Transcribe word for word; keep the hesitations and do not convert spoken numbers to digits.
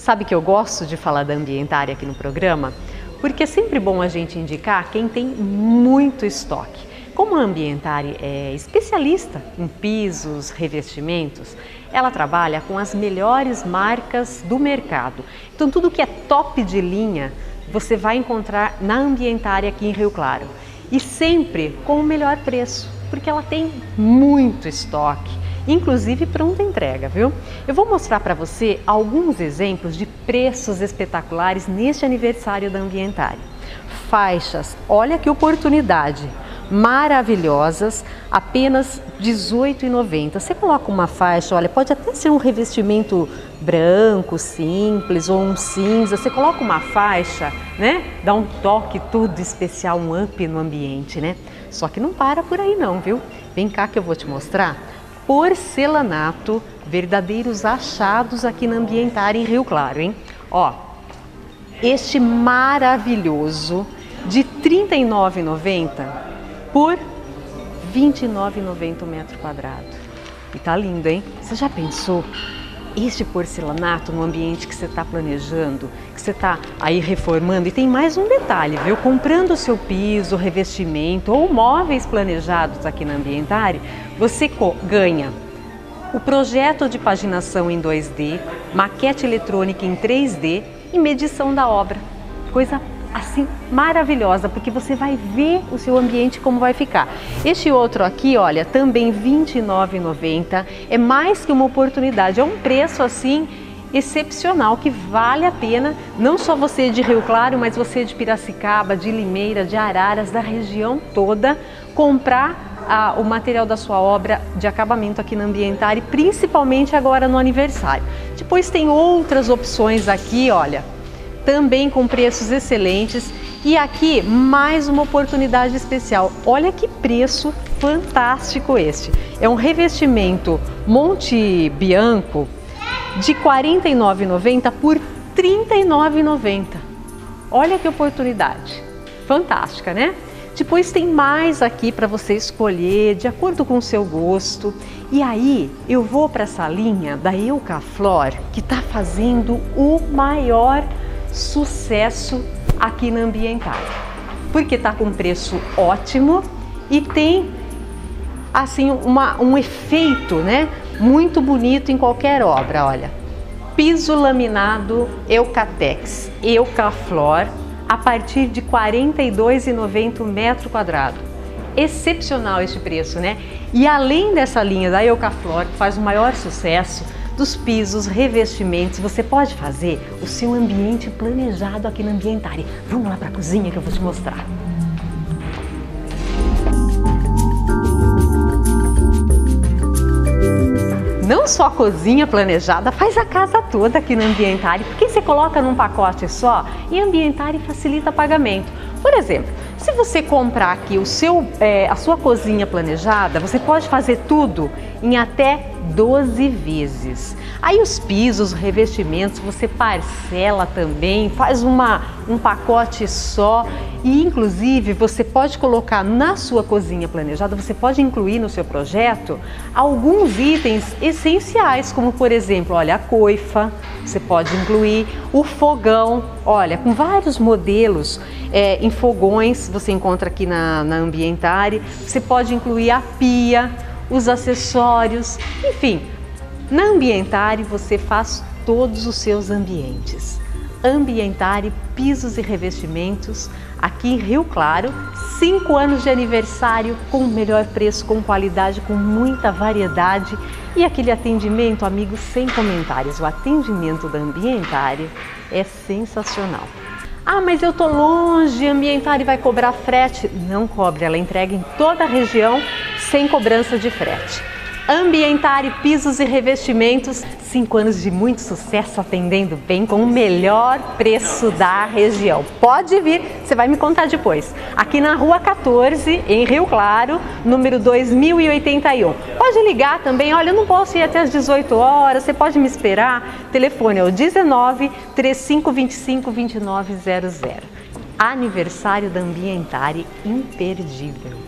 Sabe que eu gosto de falar da Ambientare aqui no programa? Porque é sempre bom a gente indicar quem tem muito estoque. Como a Ambientare é especialista em pisos, revestimentos, ela trabalha com as melhores marcas do mercado. Então tudo que é top de linha, você vai encontrar na Ambientare aqui em Rio Claro. E sempre com o melhor preço, porque ela tem muito estoque, inclusive pronta entrega, viu? Eu vou mostrar para você alguns exemplos de preços espetaculares neste aniversário da Ambientare. Faixas, olha que oportunidade! Maravilhosas, apenas dezoito reais e noventa centavos. Você coloca uma faixa, olha, pode até ser um revestimento branco, simples ou um cinza. Você coloca uma faixa, né? Dá um toque tudo especial, um up no ambiente, né? Só que não para por aí não, viu? Vem cá que eu vou te mostrar. Porcelanato, verdadeiros achados aqui na Ambientare em Rio Claro, hein? Ó, este maravilhoso de trinta e nove reais e noventa centavos por vinte e nove reais e noventa centavos o metro quadrado. E tá lindo, hein? Você já pensou? Este porcelanato no ambiente que você está planejando, que você está aí reformando. E tem mais um detalhe, viu? Comprando o seu piso, revestimento ou móveis planejados aqui na Ambientare, você ganha o projeto de paginação em dois D, maquete eletrônica em três D e medição da obra. Coisa assim maravilhosa, porque você vai ver o seu ambiente como vai ficar. Este outro aqui, olha, também vinte e nove reais e noventa centavos, é mais que uma oportunidade, é um preço assim excepcional que vale a pena, não só você de Rio Claro, mas você de Piracicaba, de Limeira, de Araras, da região toda, comprar ah, o material da sua obra de acabamento aqui na Ambientare, principalmente agora no aniversário. Depois tem outras opções aqui, olha, também com preços excelentes. E aqui mais uma oportunidade especial. Olha que preço fantástico este. É um revestimento Monte Bianco de quarenta e nove reais e noventa centavos por trinta e nove reais e noventa centavos. Olha que oportunidade. Fantástica, né? Depois tem mais aqui para você escolher de acordo com o seu gosto. E aí eu vou para essa linha da Eucaflor, que está fazendo o maior sucesso aqui na Ambientare, porque tá com preço ótimo e tem assim uma, um efeito, né, muito bonito em qualquer obra. Olha, piso laminado Eucatex, Eucaflor, a partir de quarenta e dois reais e noventa centavos o metro quadrado. Excepcional este preço, né? E além dessa linha da Eucaflor, que faz o maior sucesso, dos pisos, revestimentos, você pode fazer o seu ambiente planejado aqui na Ambientare. Vamos lá para a cozinha que eu vou te mostrar. Não só a cozinha planejada, faz a casa toda aqui na Ambientare, porque você coloca num pacote só e a Ambientare facilita pagamento. Por exemplo, se você comprar aqui o seu, é, a sua cozinha planejada, você pode fazer tudo em até doze vezes. Aí os pisos, revestimentos, você parcela também, faz uma, um pacote só e inclusive você pode colocar na sua cozinha planejada, você pode incluir no seu projeto alguns itens essenciais, como por exemplo, olha, a coifa, você pode incluir o fogão, olha, com vários modelos é, em fogões, você encontra aqui na, na Ambientare, você pode incluir a pia, os acessórios, enfim, na Ambientare você faz todos os seus ambientes. Ambientare Pisos e Revestimentos, aqui em Rio Claro, cinco anos de aniversário com o melhor preço, com qualidade, com muita variedade e aquele atendimento, amigos, sem comentários. O atendimento da Ambientare é sensacional. Ah, mas eu tô longe, a Ambientare vai cobrar frete? Não cobre, ela entrega em toda a região sem cobrança de frete. Ambientare Pisos e Revestimentos, cinco anos de muito sucesso, atendendo bem com o melhor preço da região. Pode vir, você vai me contar depois. Aqui na Rua quatorze, em Rio Claro, número dois mil e oitenta e um. Pode ligar também, olha, eu não posso ir até as dezoito horas, você pode me esperar. Telefone é o dezenove, trinta e cinco, vinte e cinco, vinte e nove zero zero. Aniversário da Ambientare imperdível.